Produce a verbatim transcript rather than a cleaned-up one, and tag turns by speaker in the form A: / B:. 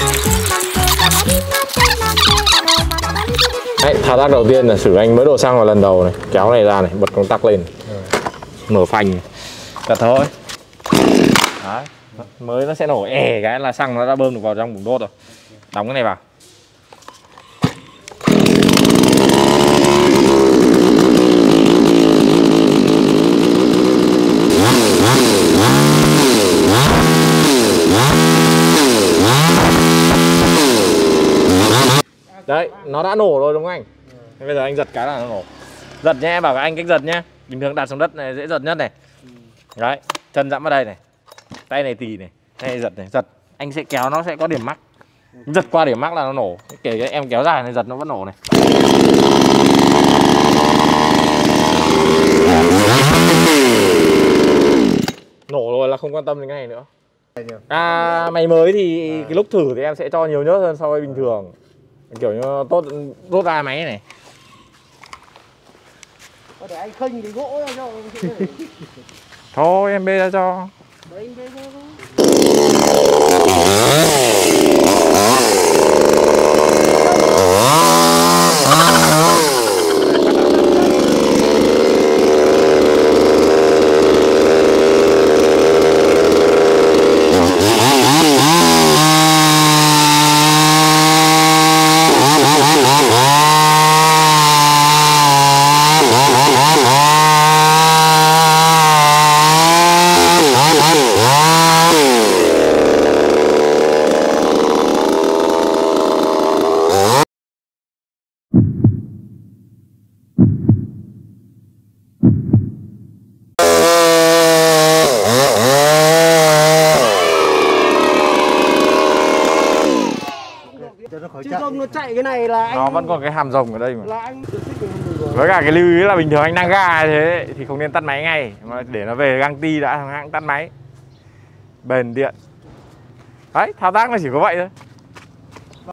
A: Đấy, thao tác đầu tiên là Sử Anh mới đổ xăng vào lần đầu này, kéo này ra này, bật công tắc lên, mở phanh, đặt thôi. Đấy, mới nó sẽ nổ è cái là xăng nó đã bơm được vào trong bùng đốt rồi. Đóng cái này vào. Đấy, nó đã nổ rồi đúng không anh? Thế bây giờ anh giật cái là nó nổ. Giật nhé, bảo các anh cách giật nhé. Bình thường đặt xuống đất này dễ giật nhất này. Đấy, chân dẫm vào đây này. Tay này tì này, tay này giật này, giật. Anh sẽ kéo nó sẽ có điểm mắc. Giật qua điểm mắc là nó nổ. Kể cái em kéo dài này giật nó vẫn nổ này. Nổ rồi là không quan tâm đến cái này nữa. À, máy mới thì cái lúc thử thì em sẽ cho nhiều nhớt hơn so với bình thường. Kiểu như tốt rốt ra máy này.
B: Có thể anh khênh cái gỗ ra cho.
A: Thôi em bê ra cho.
B: Đấy anh bê ra thôi. Chứ không nó chạy cái này là anh...
A: Nó vẫn còn cái hàm rồng ở đây mà.
B: Là anh...
A: Với cả cái lưu ý là bình thường anh đang ga thế thì không nên tắt máy ngay, mà để nó về găng ti đã hãng tắt máy. Bền điện. Đấy, thao tác nó chỉ có vậy thôi.